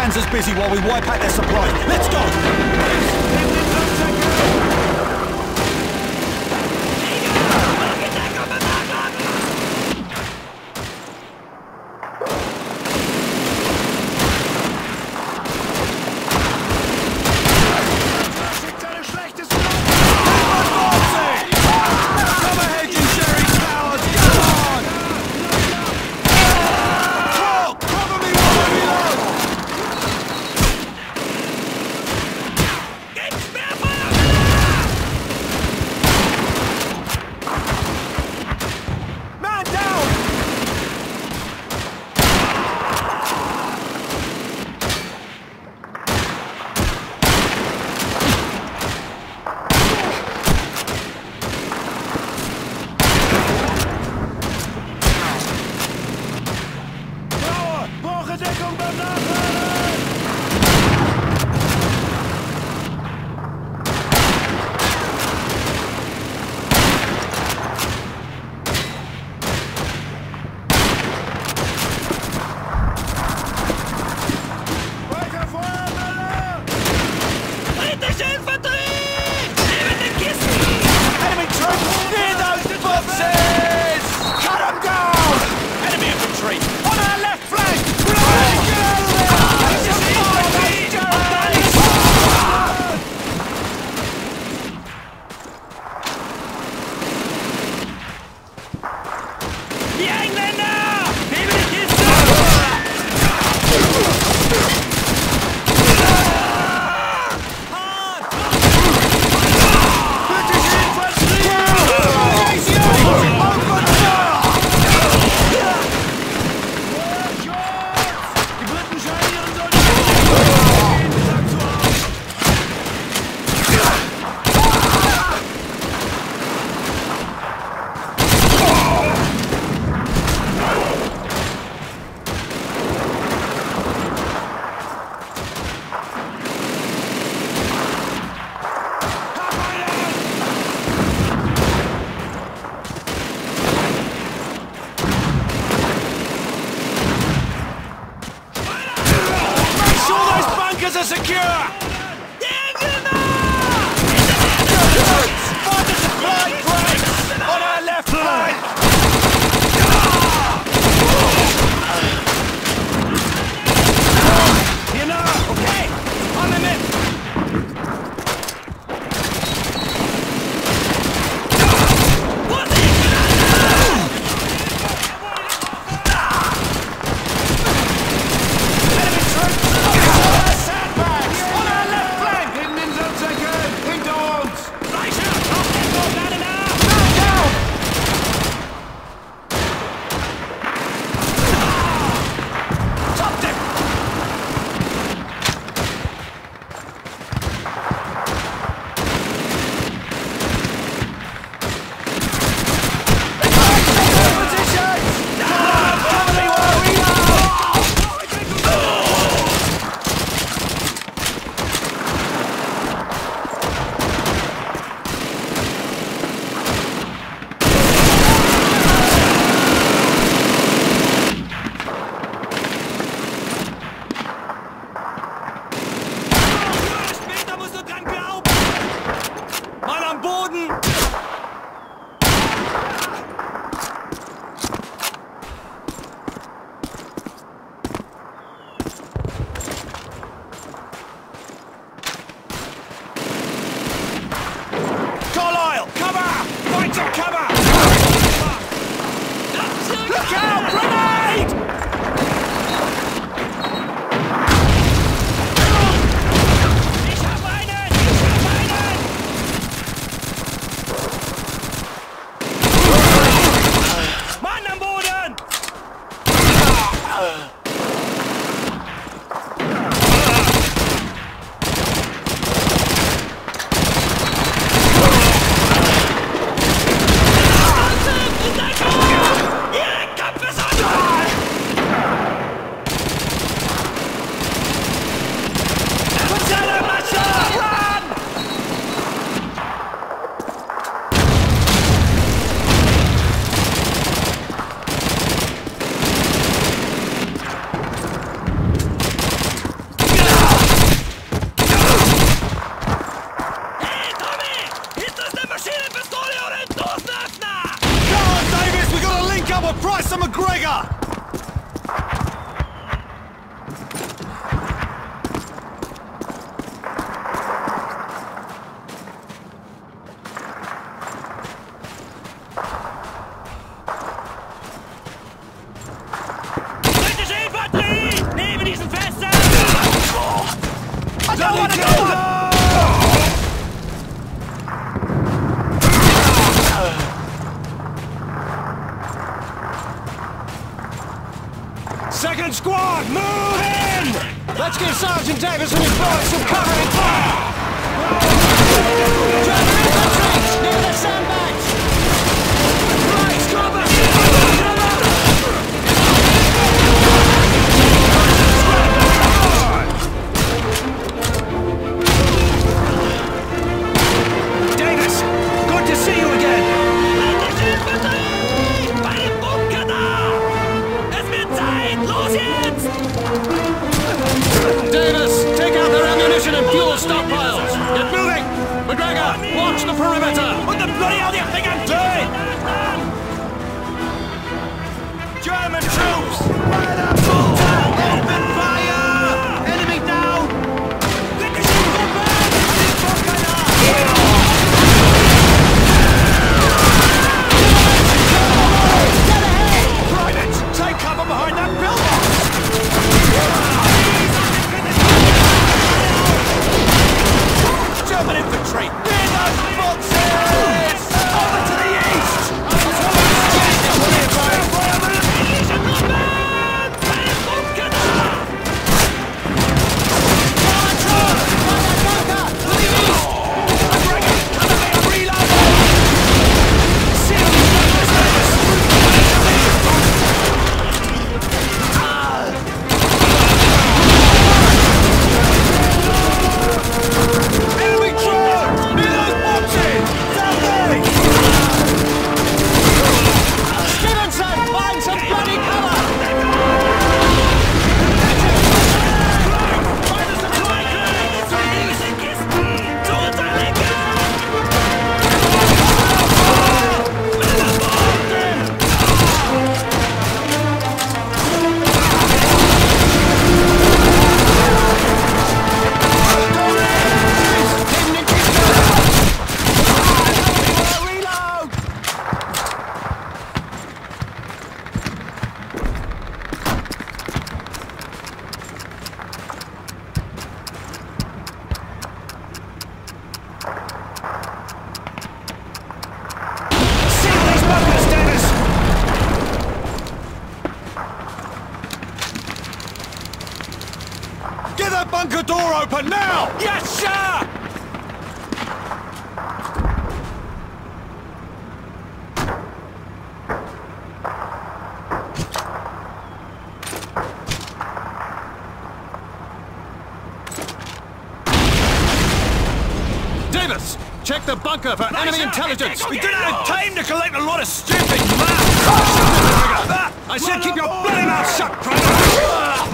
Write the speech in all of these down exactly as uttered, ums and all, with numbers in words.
Panzers busy while we wipe out their supplies. Let's go! Are secure! Find the supply crates on our left flank! You know, okay, on the mid! Right out! Not enough! want to go! Second squad, move in! Let's give Sergeant Davis and his boys some cover and fire! German infantry! Near the sandbags! Right, cover! Davis, good to see you again! Davis, take out their ammunition and fuel stockpiles! Get moving! McGregor, watch the perimeter! What the bloody hell do you think I'm doing? German troops! Open fire! Enemy down! Privates, take cover behind that pillbox! German infantry! Near those boxes! Over to the east! Get that bunker door open now! Yes, sir! Davis, check the bunker for right, enemy sir. Intelligence! We didn't have time to collect a lot of stupid maps! I said keep your bloody mouth shut, Private!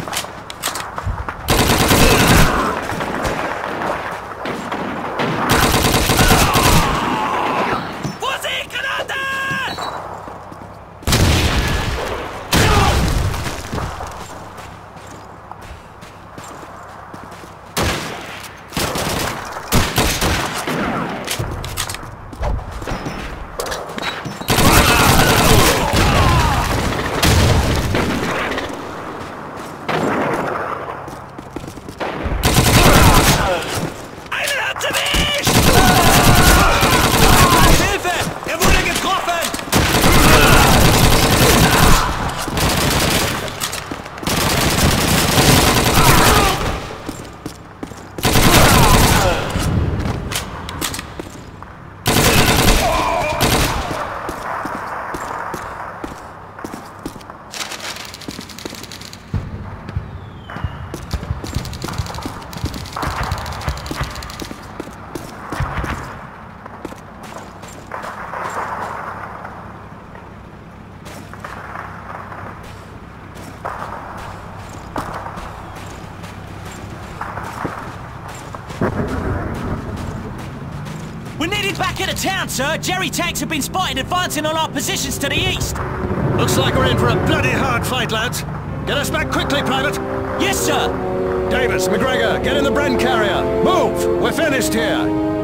We're needed back into town, sir. Jerry tanks have been spotted advancing on our positions to the east. Looks like we're in for a bloody hard fight, lads. Get us back quickly, Private. Yes, sir. Davis, McGregor, get in the Bren carrier. Move! We're finished here.